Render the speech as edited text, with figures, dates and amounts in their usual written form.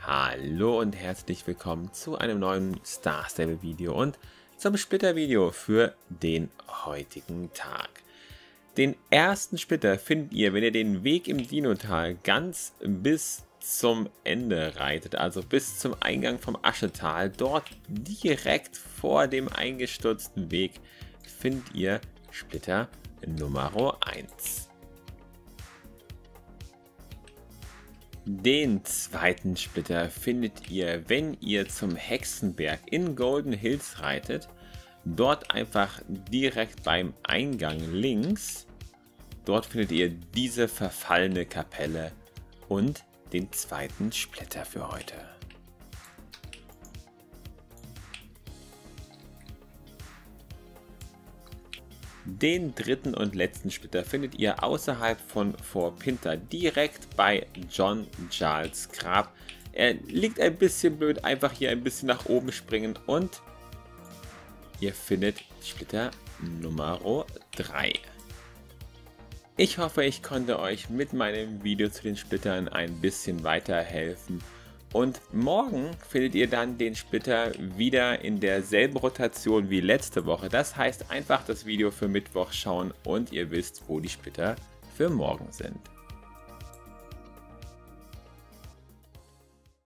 Hallo und herzlich willkommen zu einem neuen Star Stable Video und zum Splitter Video für den heutigen Tag. Den ersten Splitter findet ihr, wenn ihr den Weg im Dinotal ganz bis zum Ende reitet, also bis zum Eingang vom Aschetal. Dort direkt vor dem eingestürzten Weg findet ihr Splitter Nummer 1. Den zweiten Splitter findet ihr, wenn ihr zum Hexenberg in Golden Hills reitet. Dort einfach direkt beim Eingang links. Dort findet ihr diese verfallene Kapelle und den zweiten Splitter für heute. Den dritten und letzten Splitter findet ihr außerhalb von Fort Pinter, direkt bei John Giles Grab. Er liegt ein bisschen blöd, einfach hier ein bisschen nach oben springen und ihr findet Splitter Nummer 3. Ich hoffe, ich konnte euch mit meinem Video zu den Splittern ein bisschen weiterhelfen. Und morgen findet ihr dann den Splitter wieder in derselben Rotation wie letzte Woche. Das heißt, einfach das Video für Mittwoch schauen und ihr wisst, wo die Splitter für morgen sind.